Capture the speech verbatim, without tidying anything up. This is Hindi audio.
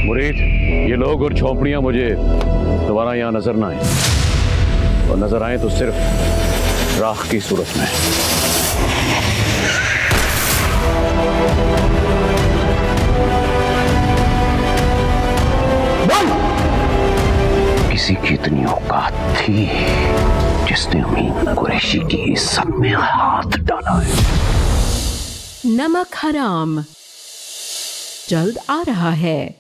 मुरीद, ये लोग और झोंपड़ियां मुझे दोबारा यहाँ नजर ना आए, और नजर आए तो सिर्फ राख की सूरत में। किसी की इतनी औकात थी जिसने अमीन कुरैशी की इज्जत में हाथ डाला है। नमक हराम जल्द आ रहा है।